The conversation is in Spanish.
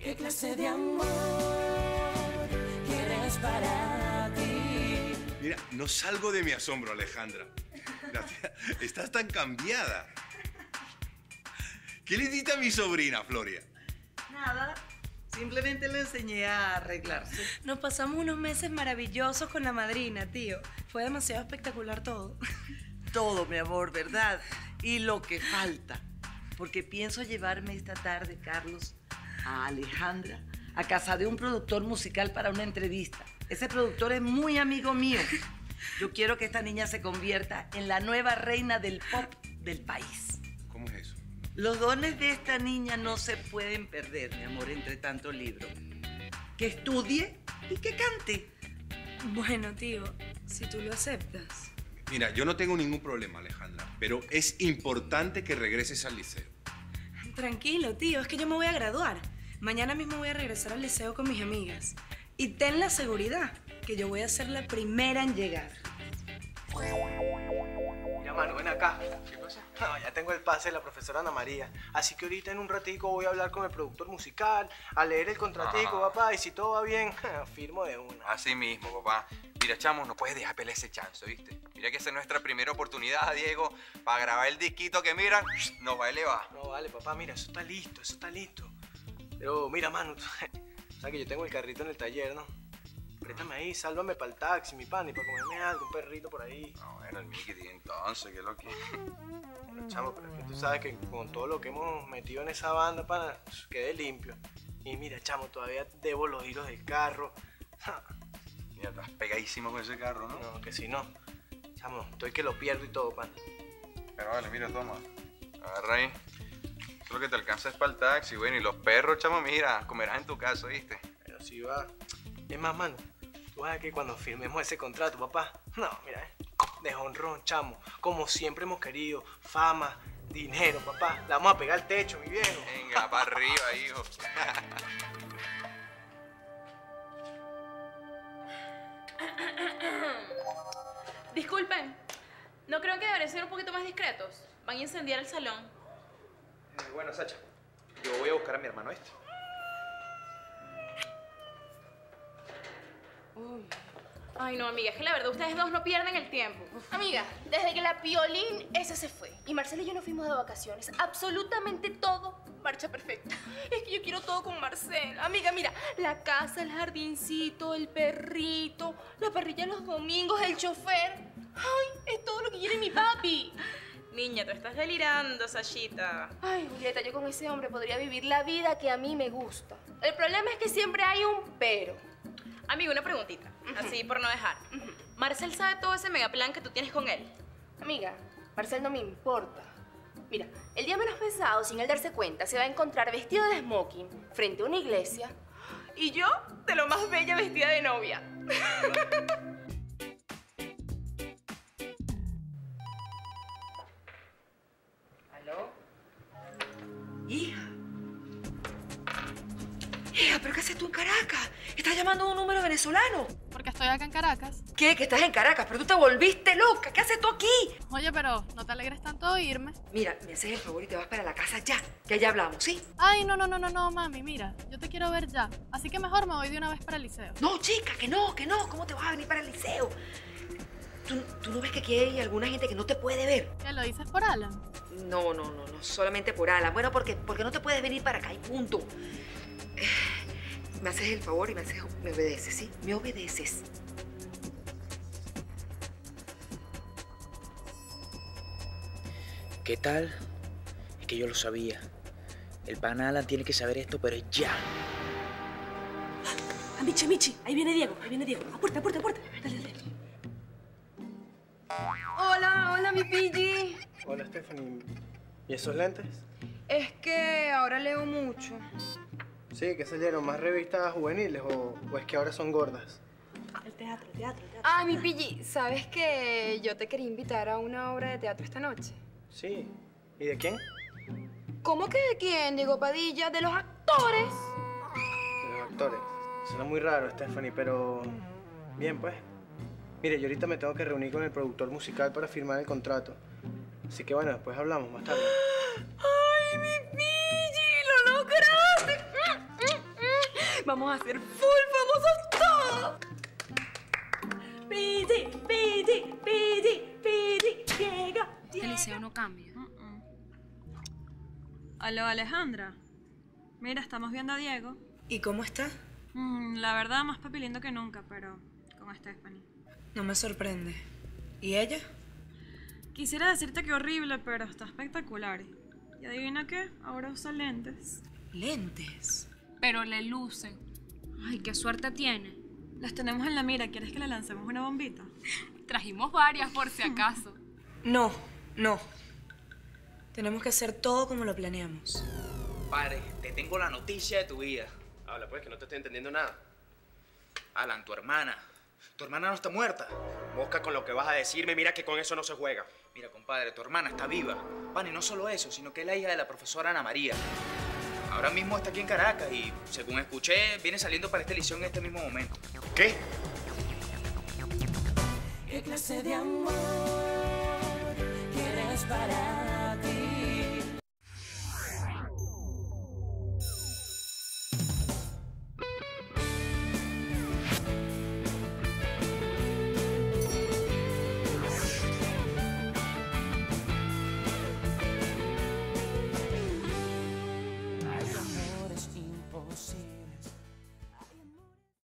¿Qué clase de amor quieres para ti? Mira, no salgo de mi asombro, Alejandra. Gracias. Estás tan cambiada. ¿Qué le diste a mi sobrina, Floria? Nada, simplemente le enseñé a arreglarse. Nos pasamos unos meses maravillosos con la madrina, tío. Fue demasiado espectacular todo. Todo, mi amor, ¿verdad? Y lo que falta. Porque pienso llevarme esta tarde, Carlos, a Alejandra a casa de un productor musical para una entrevista. Ese productor es muy amigo mío. Yo quiero que esta niña se convierta en la nueva reina del pop del país. ¿Cómo es eso? Los dones de esta niña no se pueden perder, mi amor, entre tanto libro. Que estudie y que cante. Bueno, tío, si tú lo aceptas. Mira, yo no tengo ningún problema, Alejandra, pero es importante que regreses al liceo. Tranquilo, tío, es que yo me voy a graduar. Mañana mismo voy a regresar al liceo con mis amigas. Y ten la seguridad que yo voy a ser la primera en llegar. Mira, mano, ven acá. ¿Qué pasa? No, ya tengo el pase de la profesora Ana María. Así que ahorita en un ratico voy a hablar con el productor musical, a leer el contratico, papá, y si todo va bien, firmo de una. Así mismo, papá. Mira, chamo, no puedes dejar pelear ese chance, ¿viste? Mira que esa es nuestra primera oportunidad, Diego, para grabar el disquito que, mira, nos va a elevar. No, vale, papá, mira, eso está listo, eso está listo. Pero, mira, mano, sabes que yo tengo el carrito en el taller, ¿no? Préstame ahí, sálvame para el taxi, mi pan, y para comerme algo, un perrito por ahí. No, bueno, el Mickey entonces, ¿qué es lo que...? Bueno, chamo, pero es que tú sabes que con todo lo que hemos metido en esa banda, pana, quedé limpio. Y mira, chamo, todavía debo los hilos del carro. Mira, estás pegadísimo con ese carro, ¿no? No, que si no. Chamo, estoy que lo pierdo y todo, pana. Pero vale, mira, toma. Agarra ahí. Eso lo que te alcanza es para el taxi, bueno, y los perros, chamo, mira, comerás en tu casa, ¿viste? Pero si va... Es más, mano, tú vas a ver que cuando firmemos ese contrato, papá, no, mira, de honrón, chamo, como siempre hemos querido, fama, dinero, papá, la vamos a pegar al techo, mi viejo. Venga, para arriba, hijo. Disculpen, ¿no creo que deberían ser un poquito más discretos? Van a incendiar el salón. Bueno, Sacha, yo voy a buscar a mi hermano este. Uy. Ay, no, amiga, es que la verdad ustedes dos no pierden el tiempo. Amiga, desde que la Piolín esa se fue y Marcelo y yo nos fuimos de vacaciones, absolutamente todo marcha perfecta. Es que yo quiero todo con Marcelo. Amiga, mira, la casa, el jardincito, el perrito, la parrilla los domingos, el chofer. Ay, es todo lo que quiere mi papi. Niña, tú estás delirando, Sashita. Ay, Julieta, yo con ese hombre podría vivir la vida que a mí me gusta. El problema es que siempre hay un pero. Amigo, una preguntita, así por no dejar. ¿Marcel sabe todo ese megaplan que tú tienes con él? Amiga, Marcel no me importa. Mira, el día menos pensado, sin él darse cuenta, se va a encontrar vestido de smoking frente a una iglesia. Y yo, de lo más bella, vestida de novia. ¿Aló? Hija. Hija, ¿pero qué haces tú en Caracas? ¿Estás llamando a un número venezolano? Porque estoy acá en Caracas. ¿Qué? ¿Que estás en Caracas? ¿Pero tú te volviste loca? ¿Qué haces tú aquí? Oye, pero no te alegres tanto de oírme. Mira, me haces el favor y te vas para la casa ya, que allá hablamos, ¿sí? Ay, no, mami, mira, yo te quiero ver ya. Así que mejor me voy de una vez para el liceo. No, chica, que no. ¿Cómo te vas a venir para el liceo? ¿Tú no ves que aquí hay alguna gente que no te puede ver? ¿Qué, lo dices por Alan? No, solamente por Alan. Bueno, porque no te puedes venir para acá y punto. Me haces el favor y me obedeces, ¿sí? Me obedeces. ¿Qué tal? Es que yo lo sabía. El pana Alan tiene que saber esto, pero ya. Michi, ahí viene Diego. Apuerta. Dale. Hola, mi Pidgey. Hola, Stephanie. ¿Y esos lentes? Es que ahora leo mucho. Sí, ¿qué se leyeron? ¿Más revistas juveniles o es que ahora son gordas? El teatro. Ah, mi Pidgey, ¿sabes que yo te quería invitar a una obra de teatro esta noche? Sí. ¿Y de quién? ¿Cómo que de quién, Diego Padilla? ¡De los actores! De los actores. Suena muy raro, Stephanie, pero... Bien, pues. Mire, yo ahorita me tengo que reunir con el productor musical para firmar el contrato. Así que bueno, después hablamos más tarde. ¡Ay, mi Pidgey! ¡Lo lograste! Vamos a ser full famosos todos. Pidi, pidi, pidi, pidi, llega. El liceo no cambia. Aló, Alejandra. Mira, estamos viendo a Diego. ¿Y cómo está? La verdad, más papi lindo que nunca, pero con Stephanie. No me sorprende. ¿Y ella? Quisiera decirte que horrible, pero está espectacular. ¿Y adivina qué? Ahora usa lentes. ¿Lentes? Pero le lucen. Ay, qué suerte tiene. Las tenemos en la mira. ¿Quieres que le lancemos una bombita? Trajimos varias por si acaso. No, no. Tenemos que hacer todo como lo planeamos. Padre, te tengo la noticia de tu vida. Habla pues, que no te estoy entendiendo nada. Alan, tu hermana. Tu hermana no está muerta. Mosca con lo que vas a decirme, mira que con eso no se juega. Mira, compadre, tu hermana está viva. Pan, y no solo eso, sino que es la hija de la profesora Ana María. Ahora mismo está aquí en Caracas y, según escuché, viene saliendo para este liceo en este mismo momento. ¿Qué? ¿Qué clase de amor quieres para